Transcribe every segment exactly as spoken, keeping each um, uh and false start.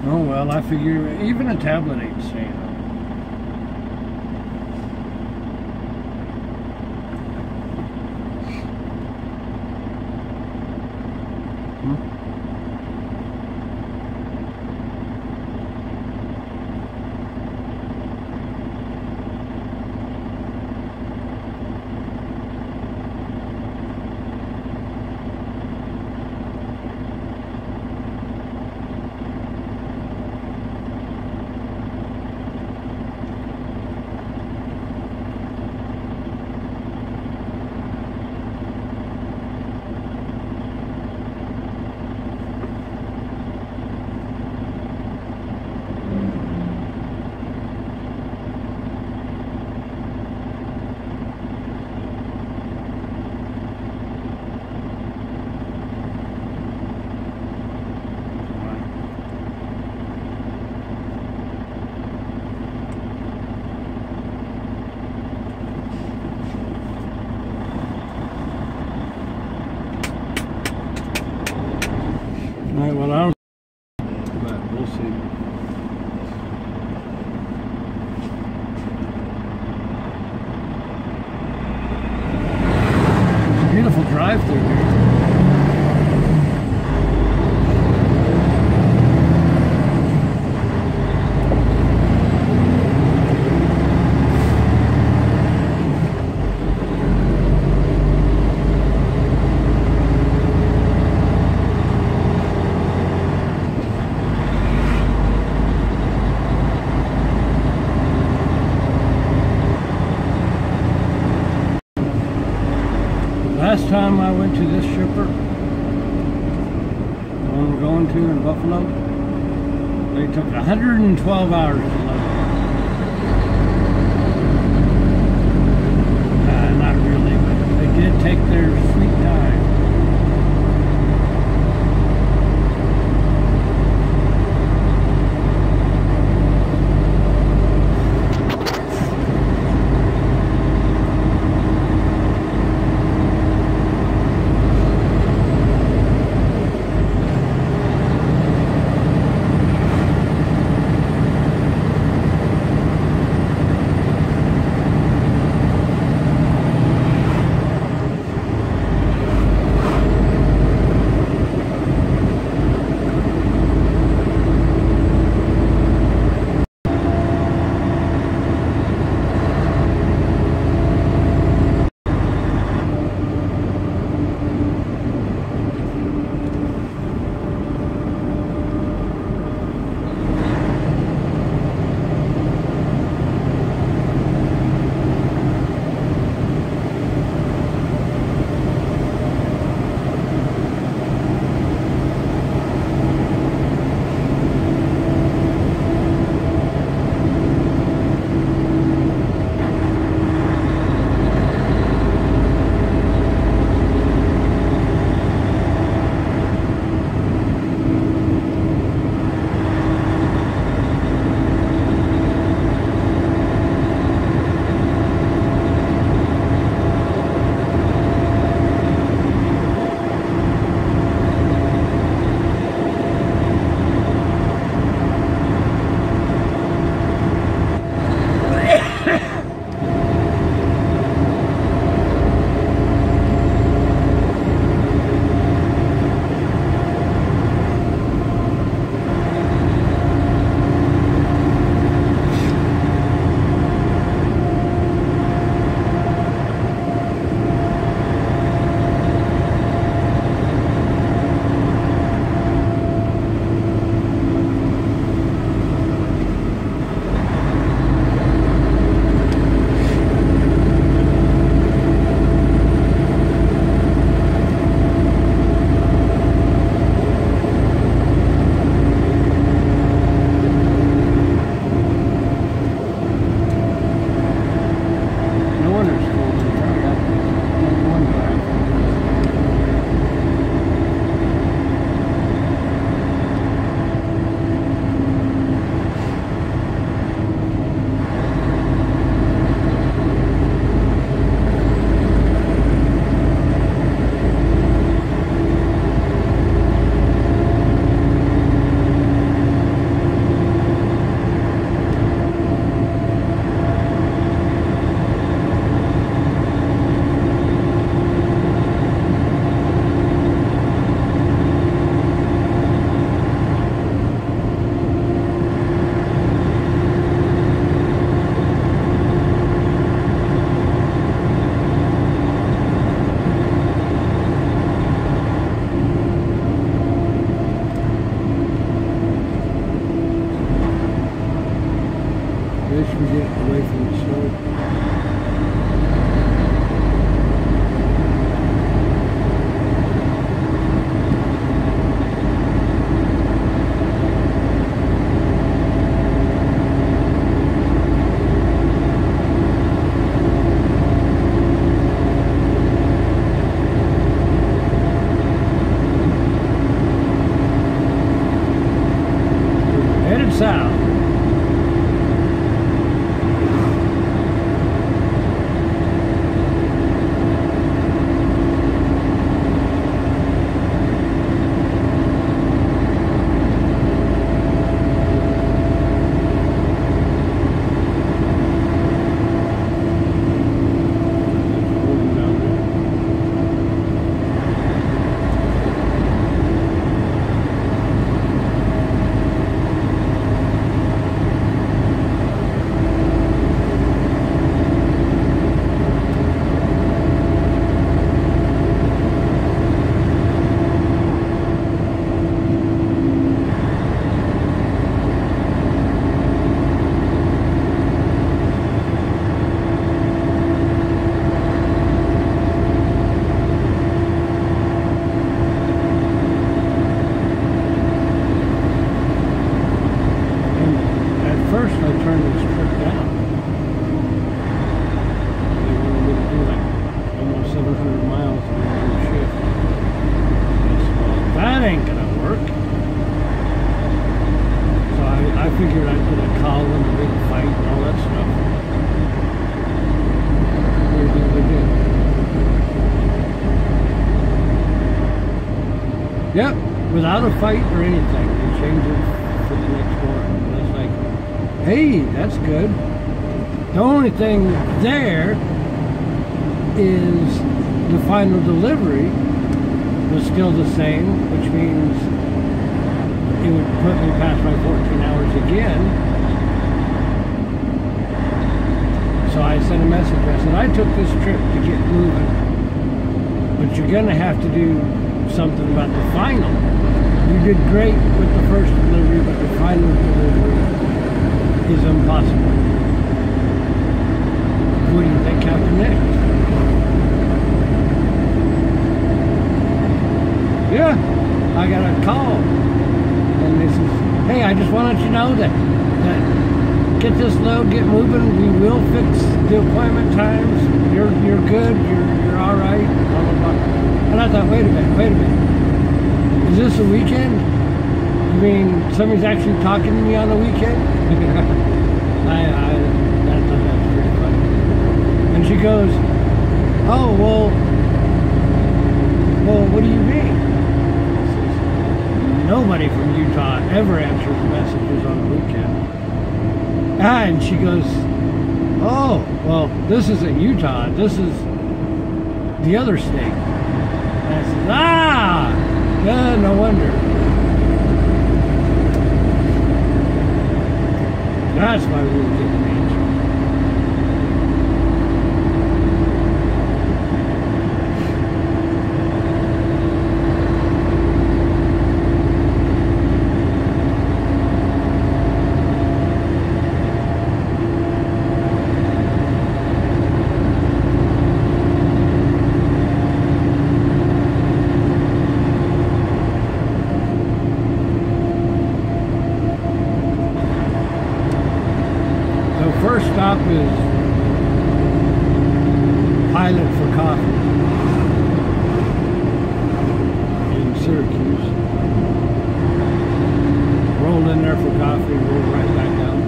Oh well, I figure even a tablet ain't staying on. Hmm? Alright, well, I don't but we'll see. It's a beautiful drive through here. Last time I went to this shipper, the one we're going to in Buffalo, they took one hundred twelve hours to load. Uh, not really, but they did take their sweet time. Yep, without a fight or anything. They changed it for the next morning. And it's like, hey, that's good. The only thing there is the final delivery was still the same, which means it would put me past my fourteen hours again. So I sent a message. I said, I took this trip to get moving, but you're going to have to do something about the final. You did great with the first delivery, but the final delivery is impossible. What do you think happened next? Yeah, I got a call, and they says, hey, I just want to let you know that, that get this load, get moving, we will fix the appointment times, you're you're good, you're, you're all right, blah, blah, blah. And I thought, wait a minute, wait a minute, is this a weekend? You mean somebody's actually talking to me on the weekend? I, I, that, that, that's pretty funny. And she goes, oh, well, well, what do you mean? Nobody from Utah ever answers messages on the weekend. Ah, and she goes, oh, well, this isn't Utah. This is the other state. And I said, ah, yeah, no wonder. That's why we were getting an answer. First stop is Pilot for Coffee in Syracuse. Rolled in there for coffee, rolled right back out.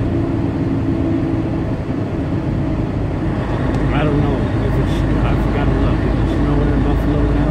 I don't know if it's, I forgot to look, if it's snowing in Buffalo now.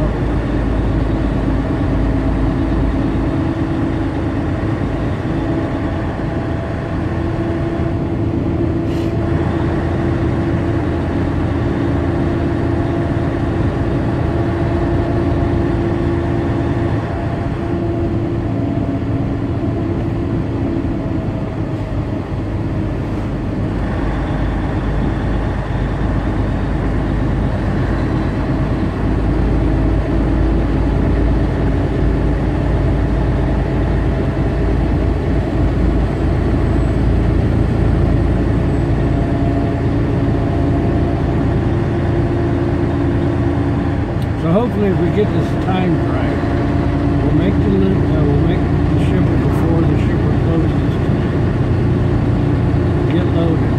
So hopefully, if we get this timed right, we'll make the uh, we'll make the shipper before the shipper closes today. Get loaded,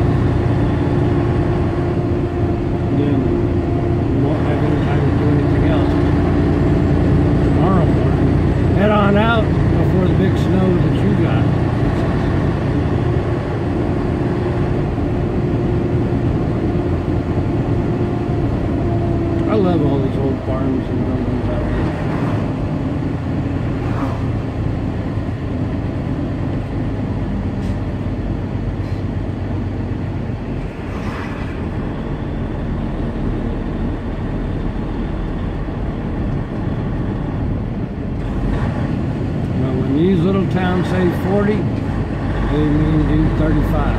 and then we won't have any time to do anything else. Tomorrow morning, head on out before the big snow that you got. I love all these old farms and buildings out there. Well, when these little towns say forty, they mean do thirty-five.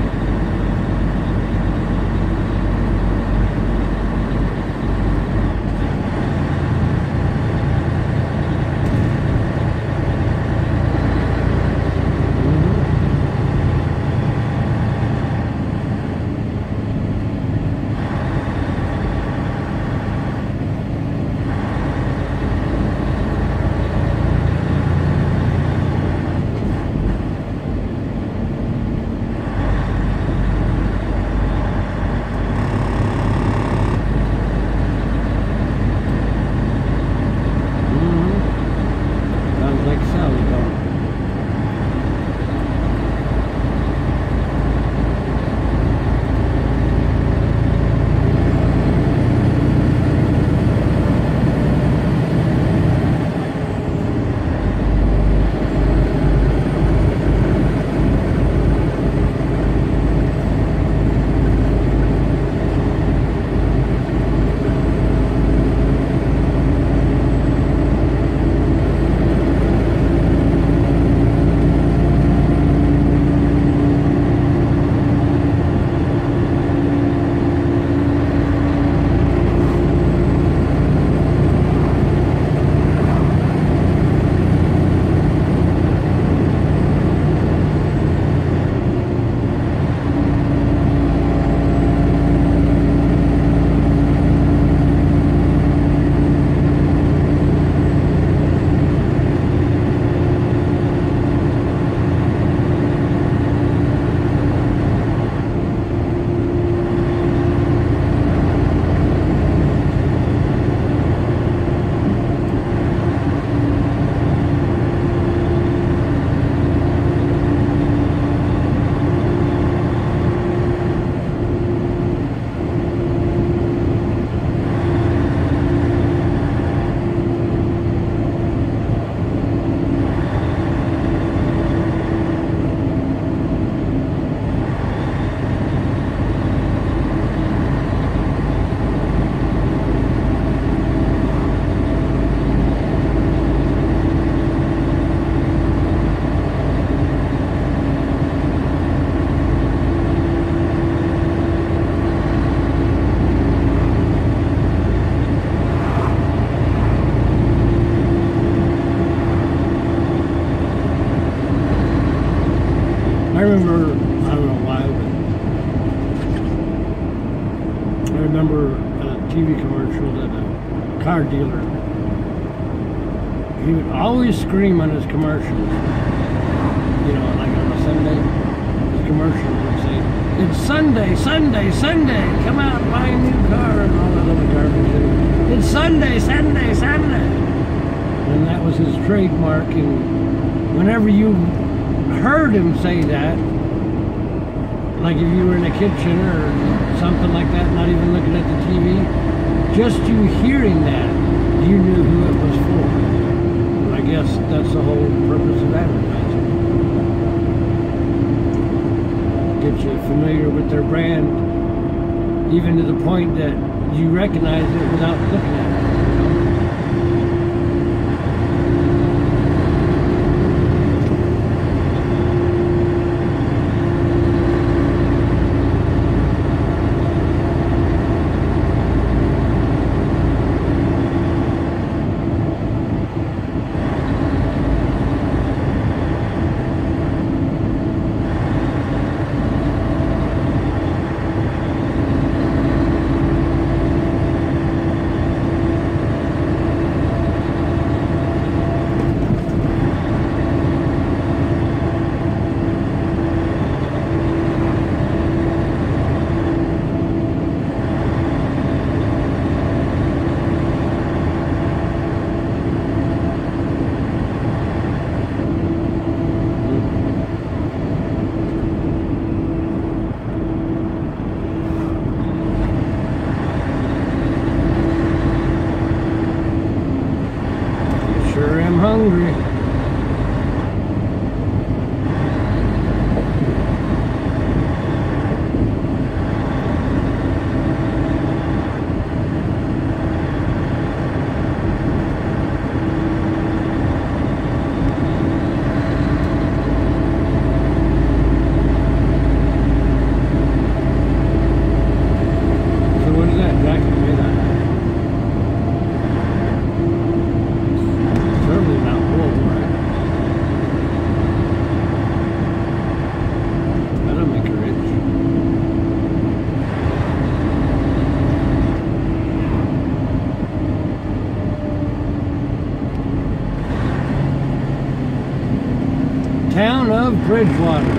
remember, I don't know why, but I remember a T V commercial that a car dealer, he would always scream on his commercials, you know, like on a Sunday, his commercial would say, "It's Sunday, Sunday, Sunday, come out and buy a new car," and all that other garbage. It's Sunday, Sunday, Sunday. And that was his trademark, and whenever you heard him say that, like if you were in a kitchen or something like that, not even looking at the T V, just you hearing that, you knew who it was for. I guess that's the whole purpose of advertising. Get you familiar with their brand, even to the point that you recognize it without looking at it. Hungry. So what is that jacket made out of? Certainly not wool, right? That'll make her rich. Town of Bridgewater.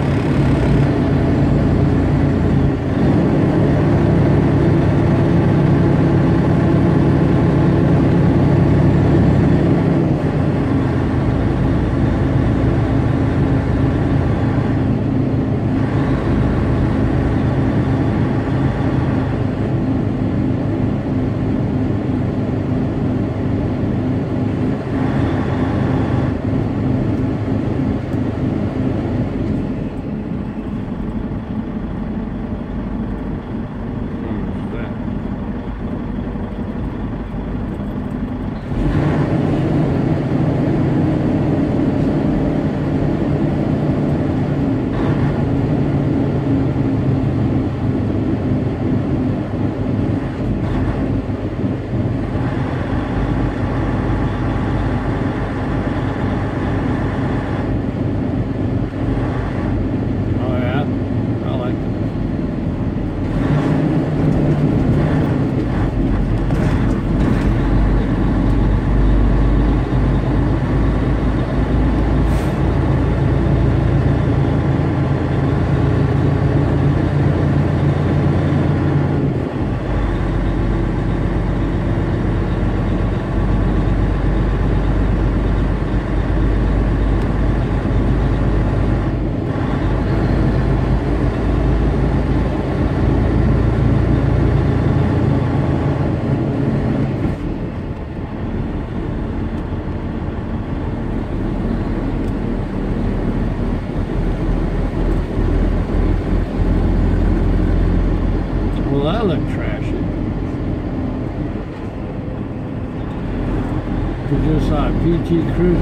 Just saw a P T Cruiser,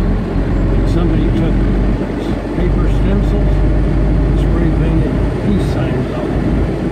and somebody took paper stencils and spray painted peace signs on them.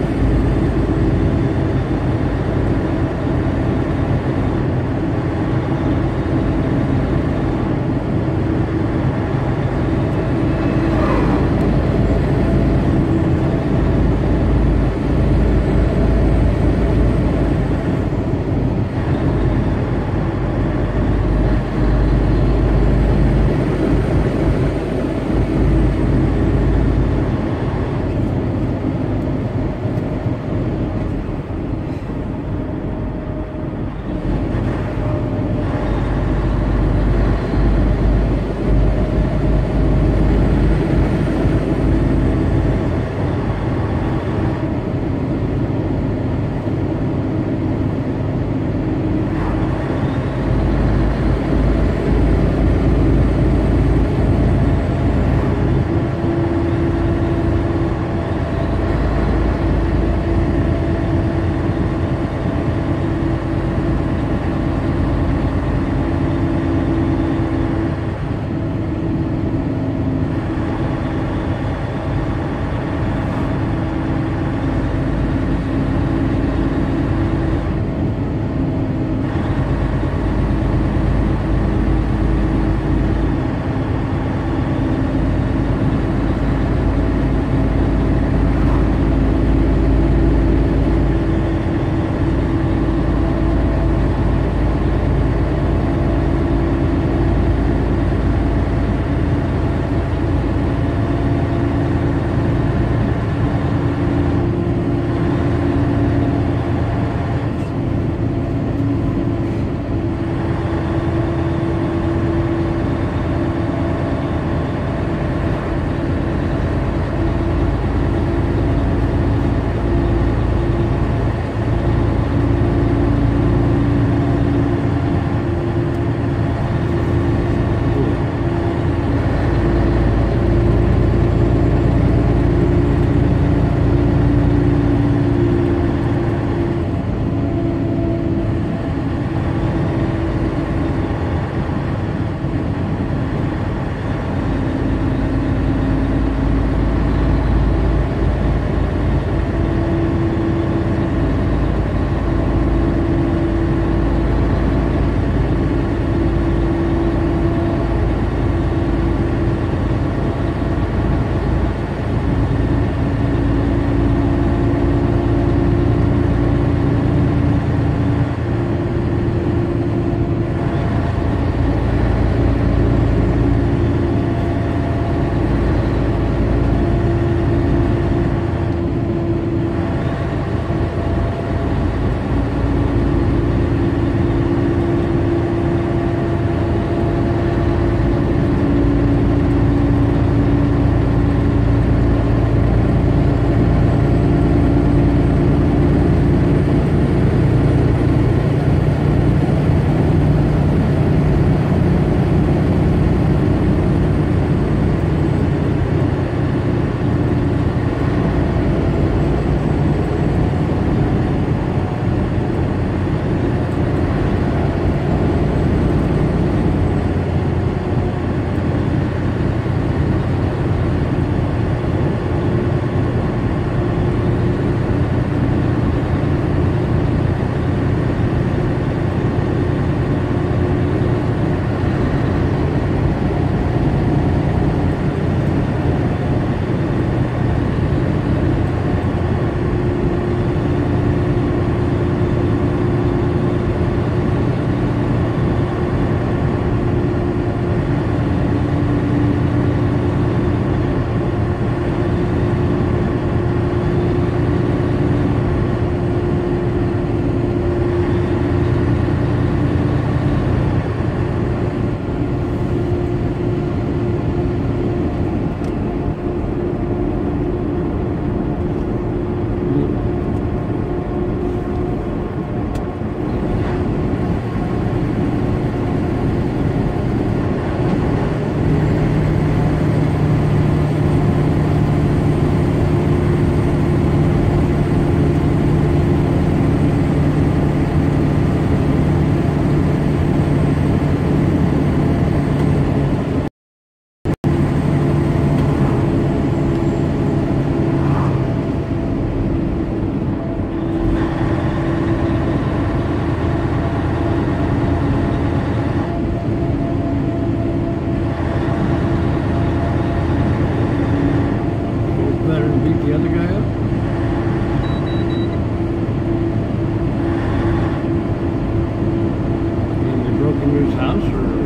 house or?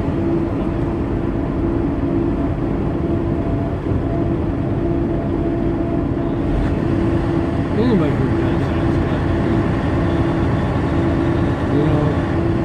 Anybody who does that's got to be, you know.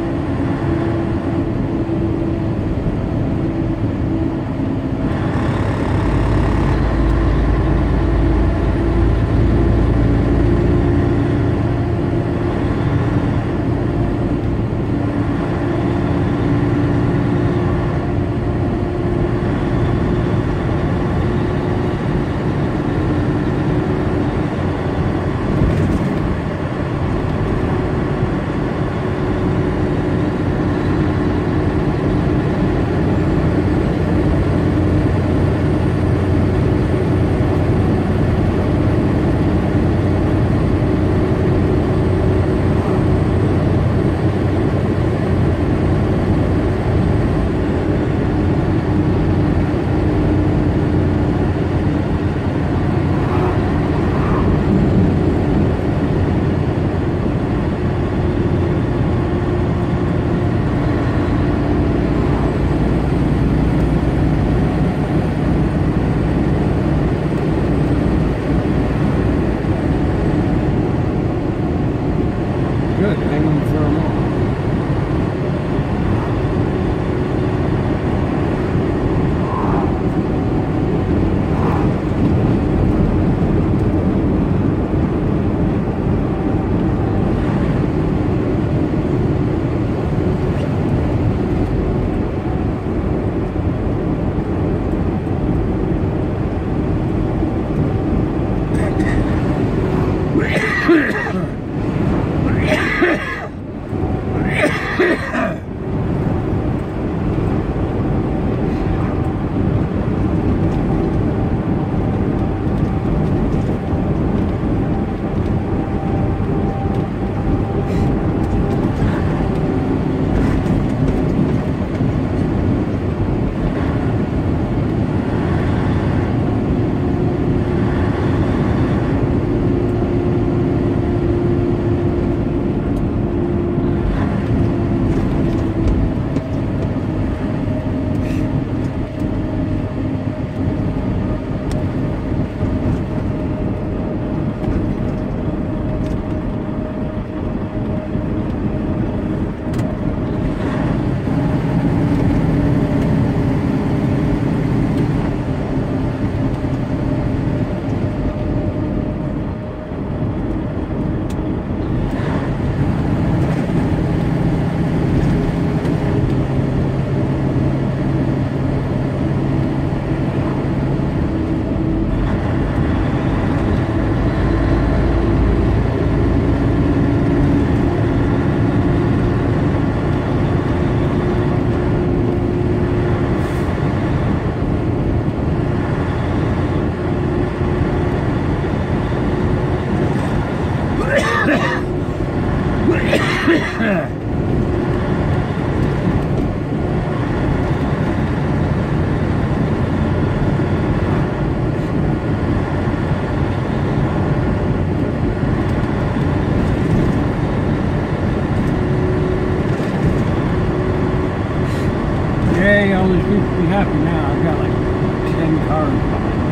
Yay, all these people be happy now. I've got like ten cars behind me.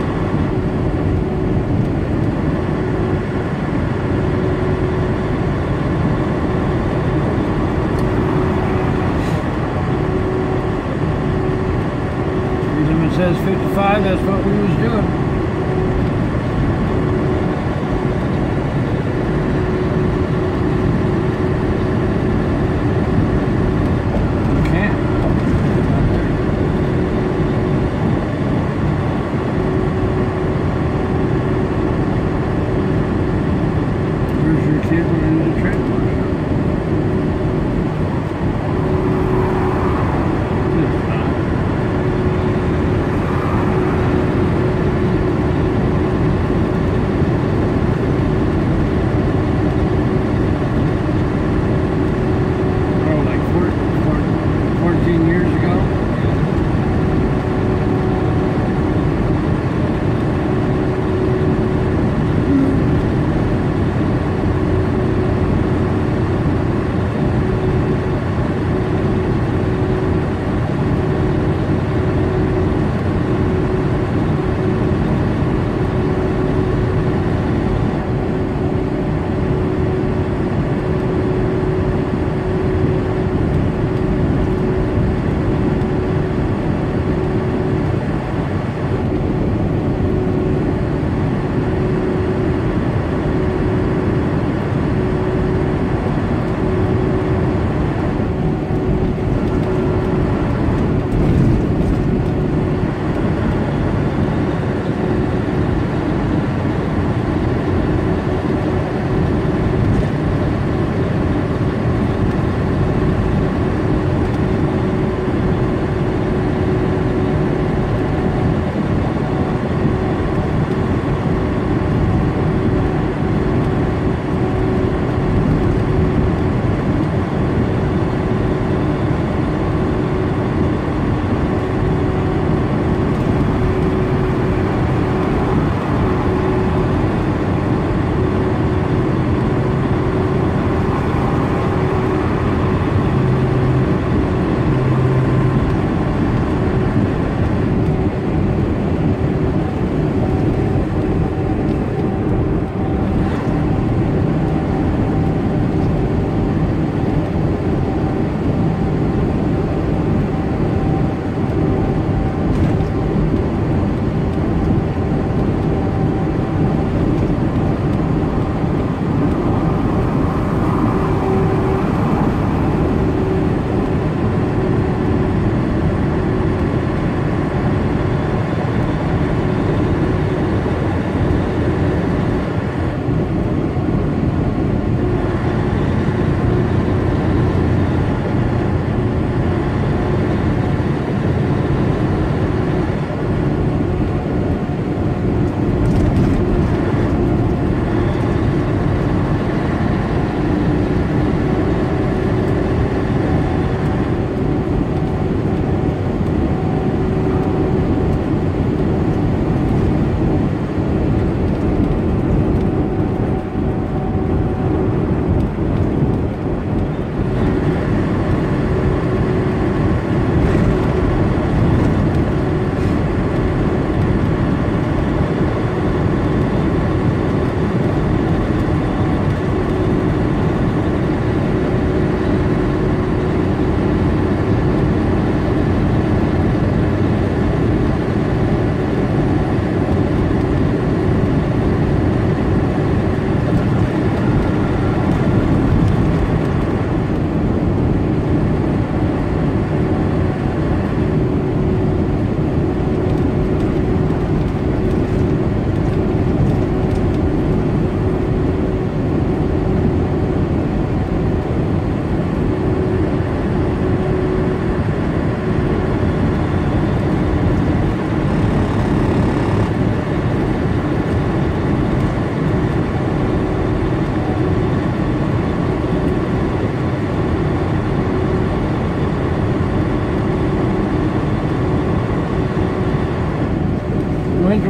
Speed limit says fifty-five, that's what we was doing.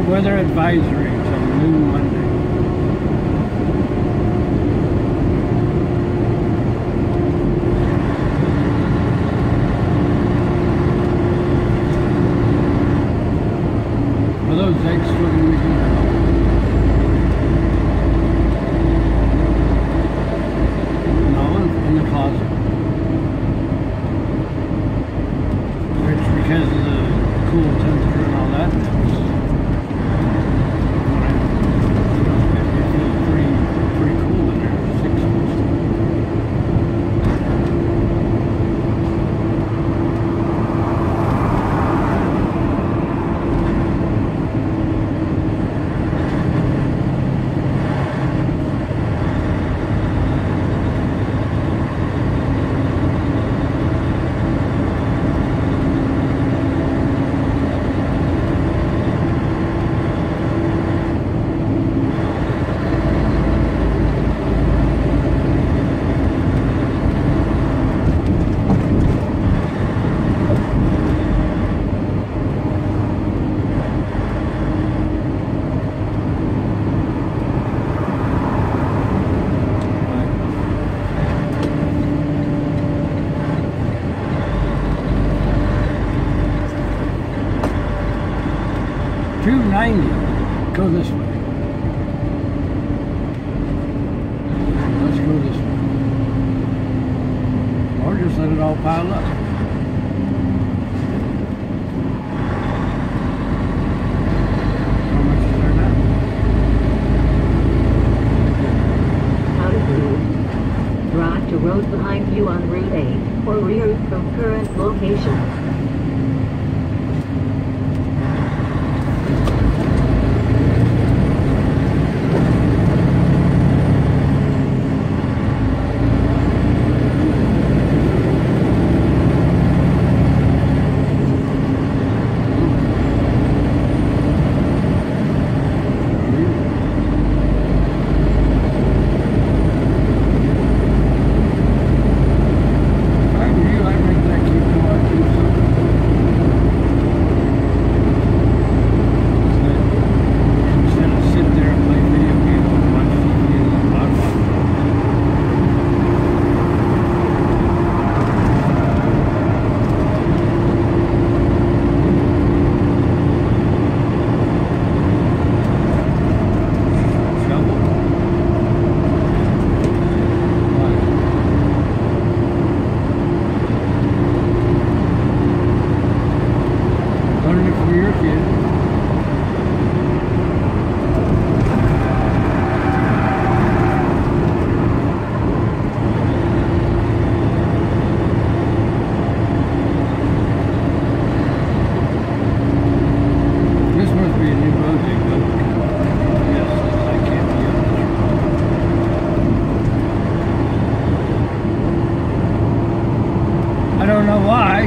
weather advisory until noon Monday. Are those eggs still going to be good? No, in the closet. Which, because of the cool temperature and all that, it was, you know, it, it feels pretty, pretty cool in there. Six two ninety. Go this way. Let's go this way. Or just let it all pile up. How much is there now? Out of route. Drive to road behind you on Route eight or reroute from current location. I don't know why.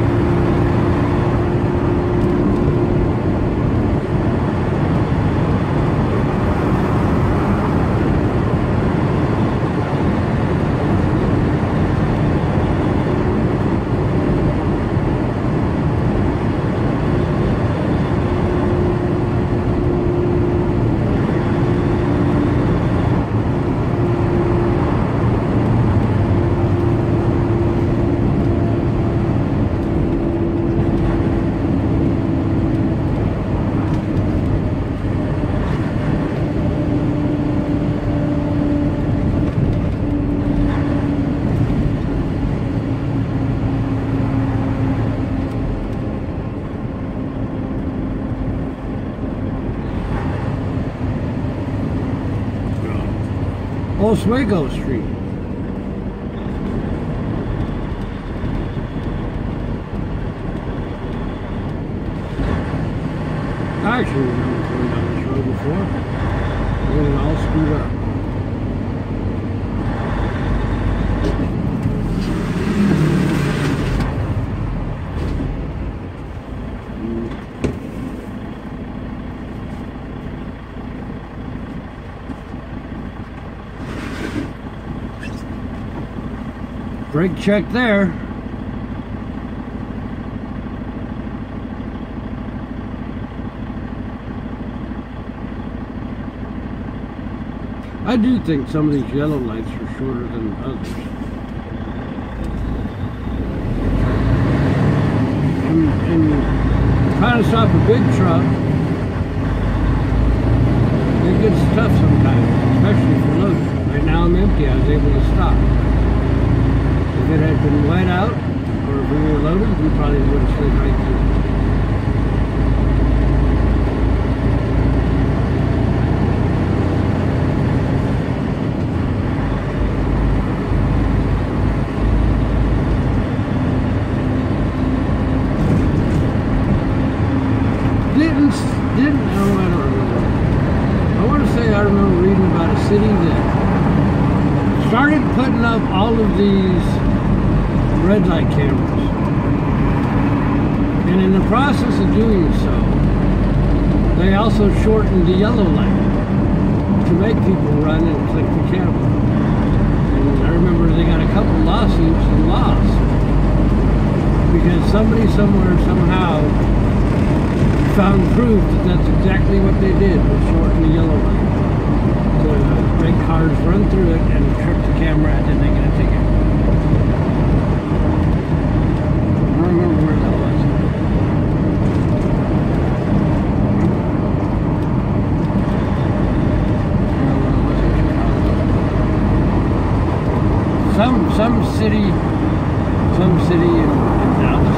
Oswego Street. I actually remember going down this road before. I got it all screwed up. Brake check there. I do think some of these yellow lights are shorter than others. And, and trying to stop a big truck, it gets tough sometimes, especially if you're loaded. Right now I'm empty, I was able to stop. If it had been wet out, or if we were loaded, we probably would have slid right through. Didn't, didn't, oh, I don't remember. I want to say I remember reading about a city that started putting up all of these red light cameras. And in the process of doing so, they also shortened the yellow light to make people run and click the camera. And I remember they got a couple lawsuits and lost because somebody somewhere somehow found proof that that's exactly what they did, was shorten the yellow light to make cars run through it and trip the camera, and then they get a ticket. I don't remember where that was. Some some city, some city in, in Dallas.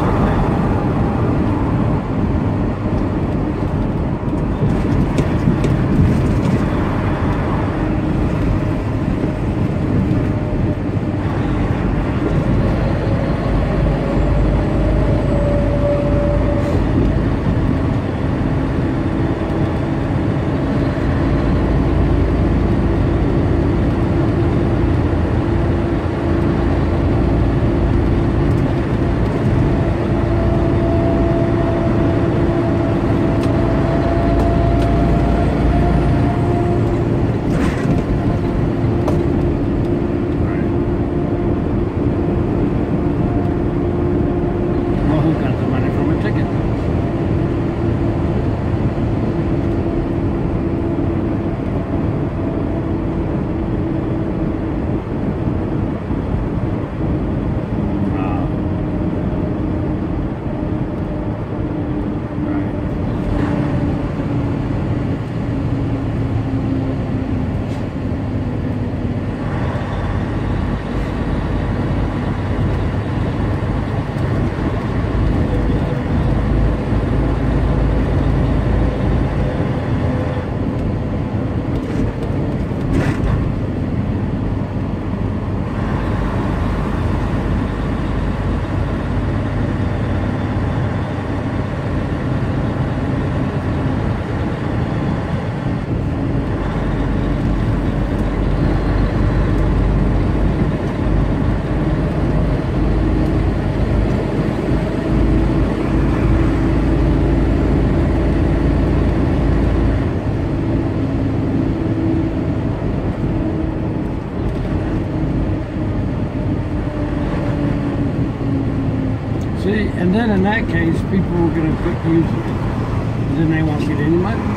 See, and then in that case, people are going to quit using it. Then they won't get any money.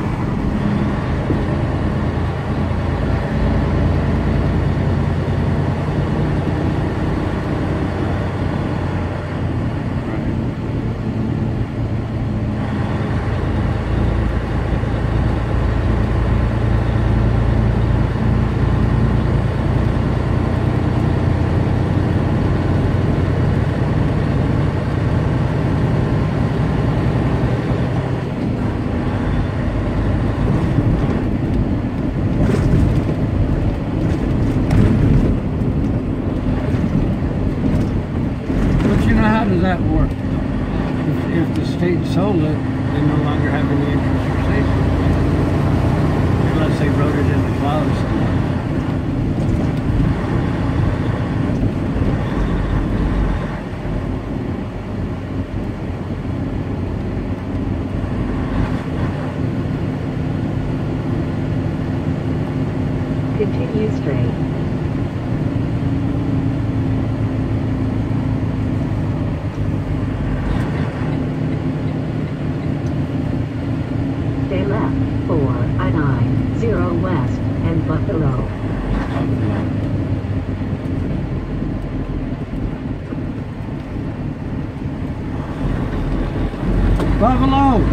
How does that work? If, if the state sold it, they no longer have any interest or safety. Unless they wrote it in the clause somewhere. Continue straight. Stay left for I nine zero west and Buffalo. five below. Five below.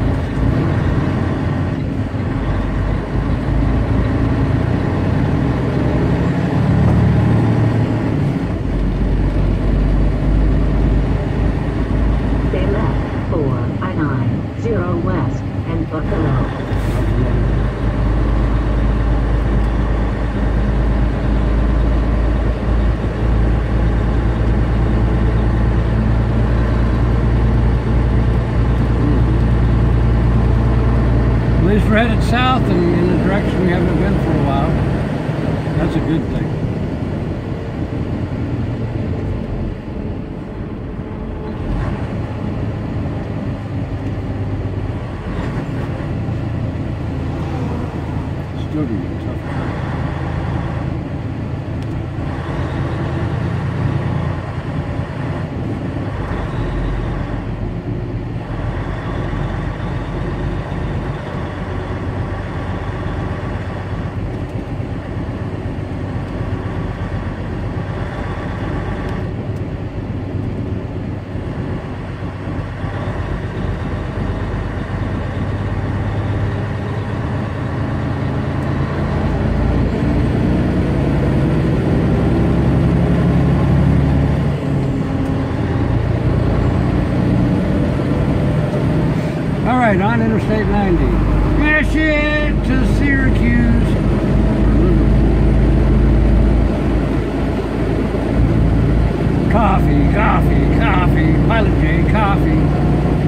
Stay left for I nine zero west and Buffalo. At least we're headed south and in a direction we haven't been for a while. That's a good thing. Still gonna be tough. On Interstate ninety. Smash it to Syracuse. Coffee, coffee, coffee. Pilot J, coffee.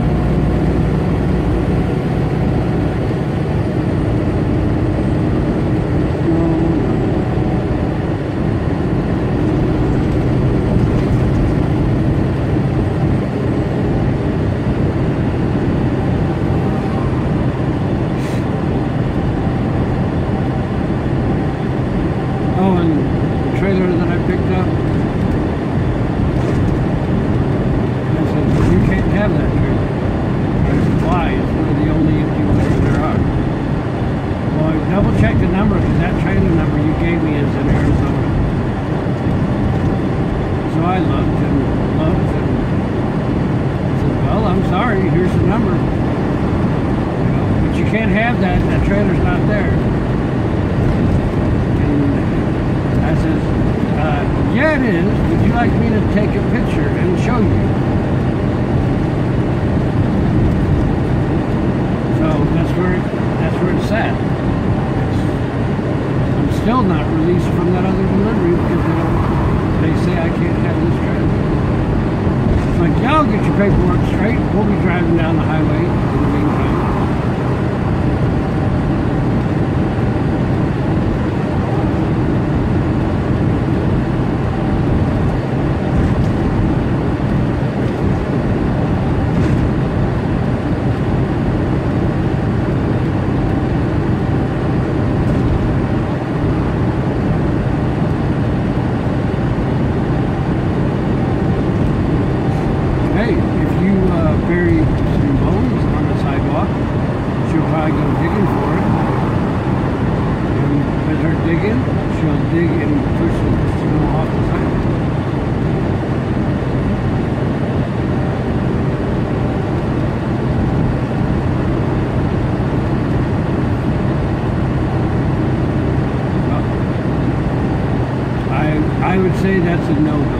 I would say that's a no-go.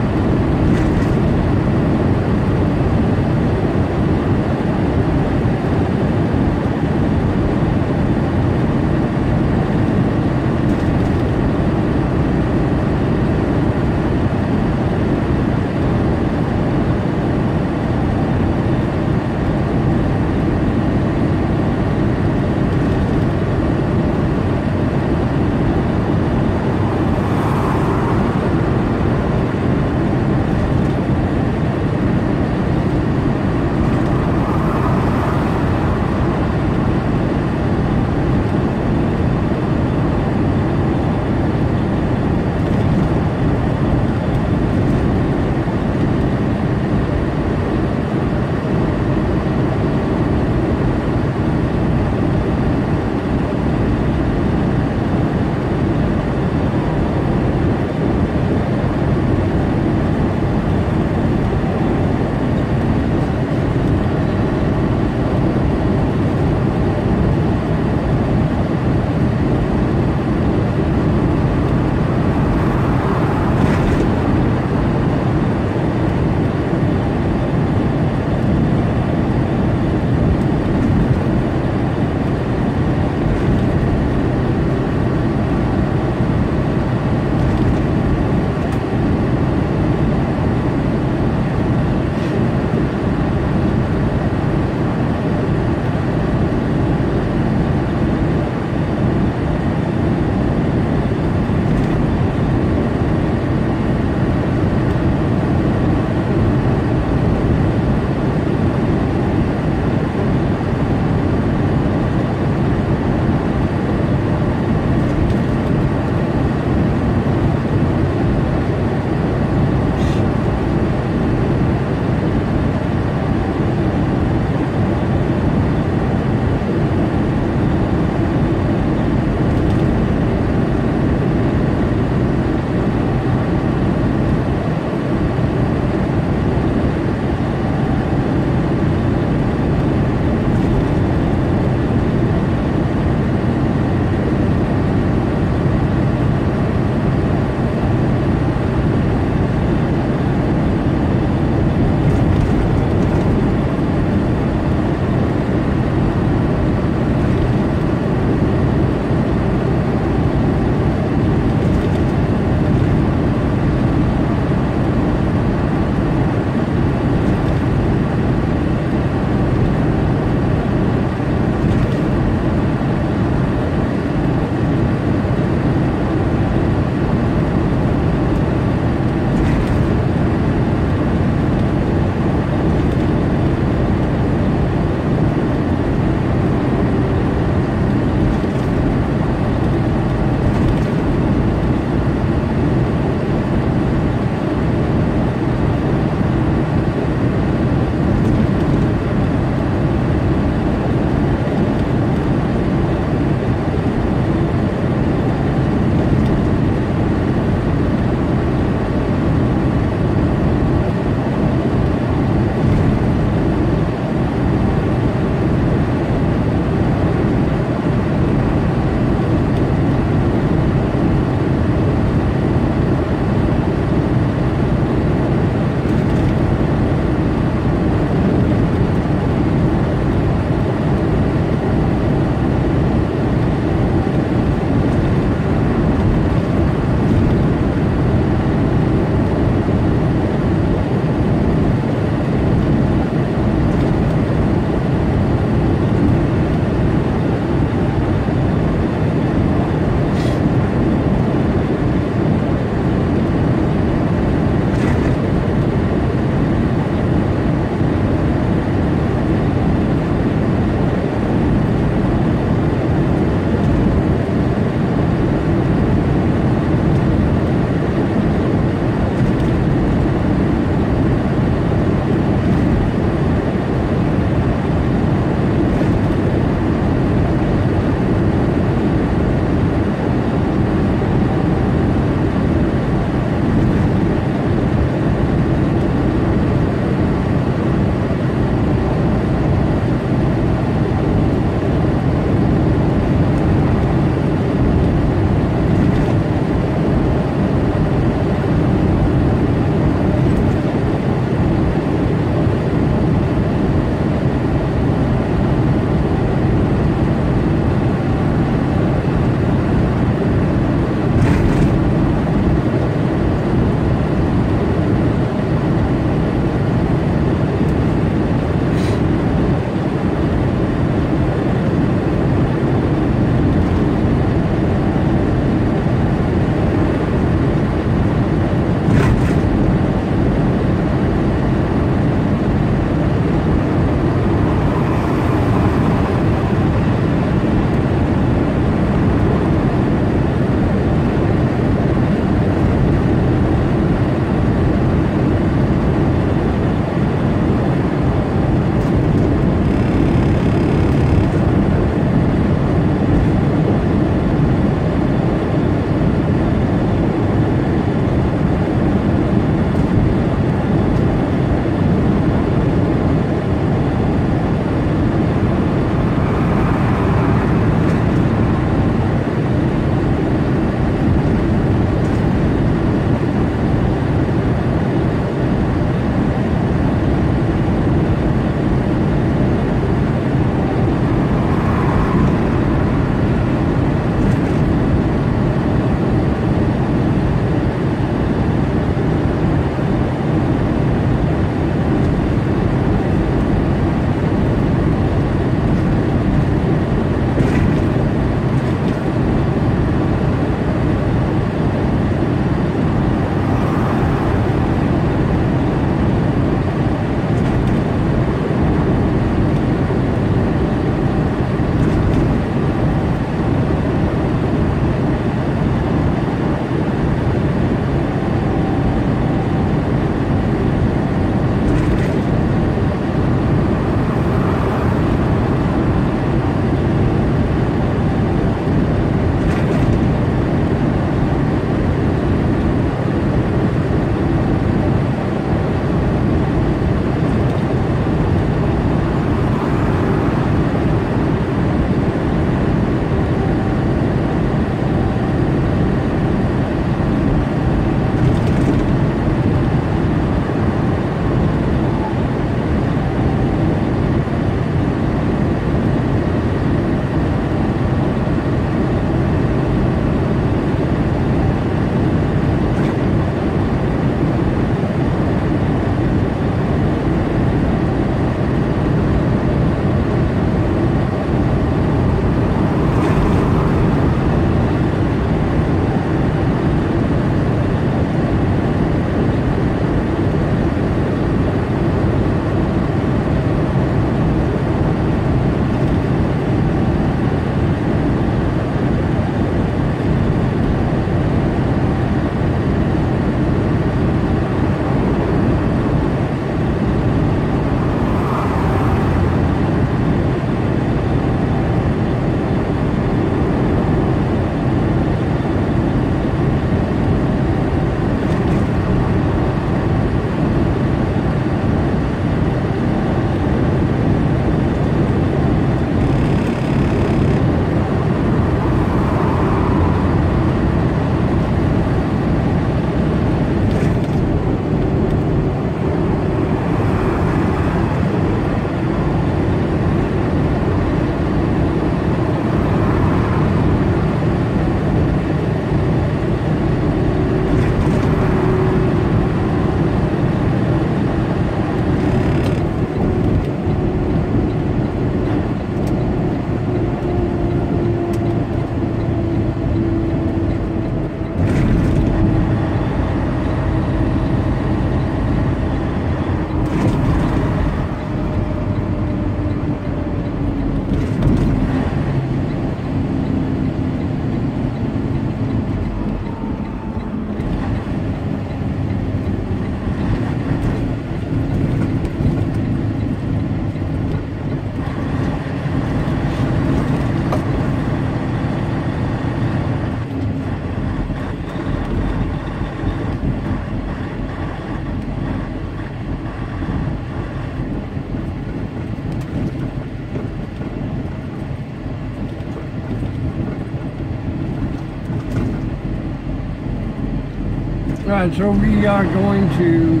Alright, so we are going to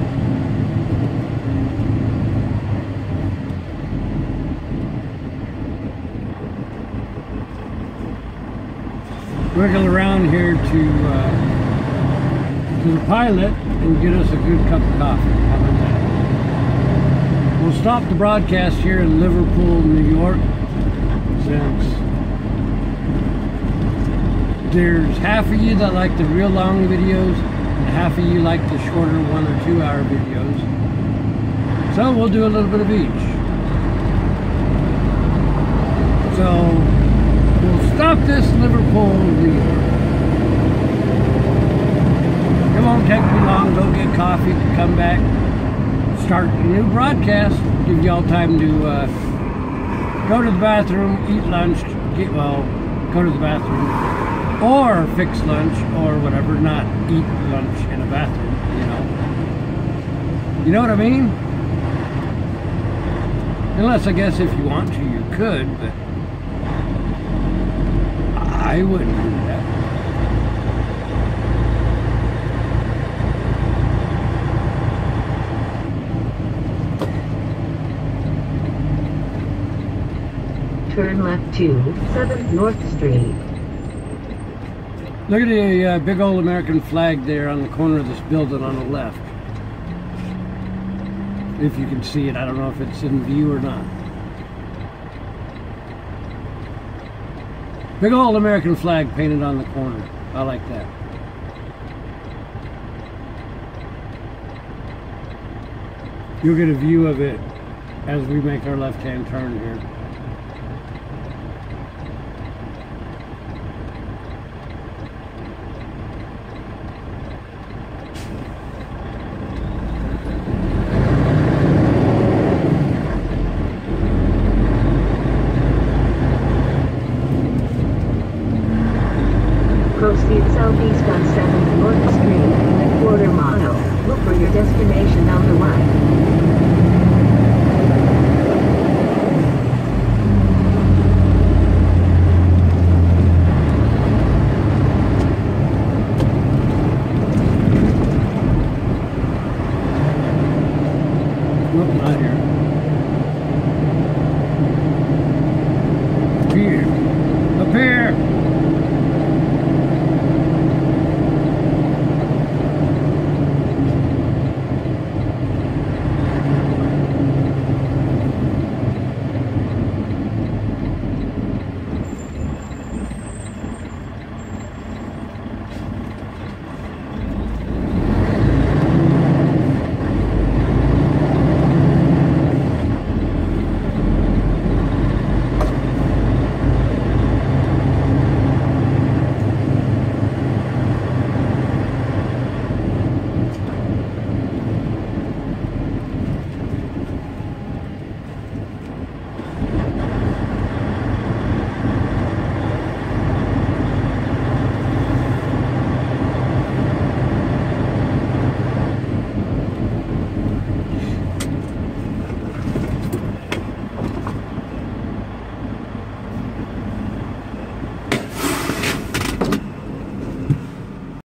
wiggle around here to uh, to the Pilot and get us a good cup of coffee. How about that? We'll stop the broadcast here in Liverpool, New York, since there's half of you that like the real long videos and half of you like the shorter one or two hour videos. So we'll do a little bit of each. So we'll stop this Liverpool, New York. It won't take me long. Go get coffee, come back, start a new broadcast. Give y'all time to uh, go to the bathroom, eat lunch, get well, go to the bathroom, or fix lunch or whatever. Not eat lunch in a bathroom, you know. You know what I mean? Unless I guess if you want to, you could, but I wouldn't do that. Turn left to seventh North Street. Look at the uh, big old American flag there on the corner of this building on the left. If you can see it, I don't know if it's in view or not. Big old American flag painted on the corner. I like that. You'll get a view of it as we make our left-hand turn here. Proceed southeast on seventh North Street, a quarter mile. Look for your destination on the right. Nope, not here.